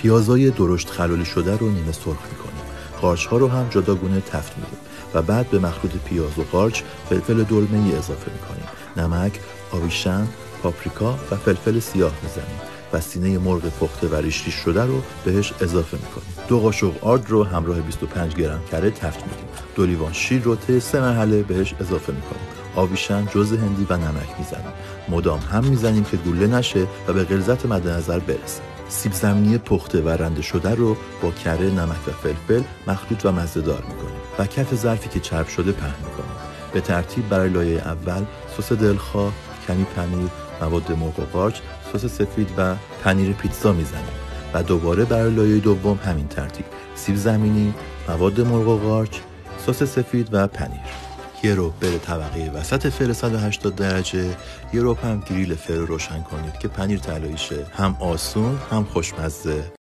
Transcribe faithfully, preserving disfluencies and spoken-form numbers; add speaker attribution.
Speaker 1: پیازای درشت خلال شده رو نیمه سرخ می‌کنیم. قارچ ها رو هم جداگونه تفت میدیم و بعد به مخلوط پیاز و قارچ فلفل دلمه‌ای اضافه می‌کنیم. نمک، آویشن، پاپریکا و فلفل سیاه می‌زنیم و سینه مرغ پخته و ریش ریش شده رو بهش اضافه می‌کنیم. دو قاشق آرد رو همراه بیست و پنج گرم کره تفت میدیم. دو لیوان شیر رو طی سه مرحله بهش اضافه می‌کنیم. آویشن، جوز هندی و نمک می‌زنیم. مدام هم می‌زنیم که گوله نشه و به غلظت مد نظر برسه. سیب زمینی پخته و رنده شده رو با کره، نمک و فلفل مخلوط و مزه‌دار می‌کنیم و کف ظرفی که چرب شده پهن می‌کنیم. به ترتیب برای لایه اول سس دلخواه، کمی پنیر، مواد مرغ و قارچ، سس سفید و پنیر پیتزا می‌زنیم و دوباره برای لایه دوم همین ترتیب: سیب زمینی، مواد مرغ و قارچ، سس سفید و پنیر. یه رو بره طبقه وسط فر صد و هشتاد درجه، یه رو هم گریل فر رو روشن کنید که پنیر طلایی شه. هم آسون هم خوشمزه.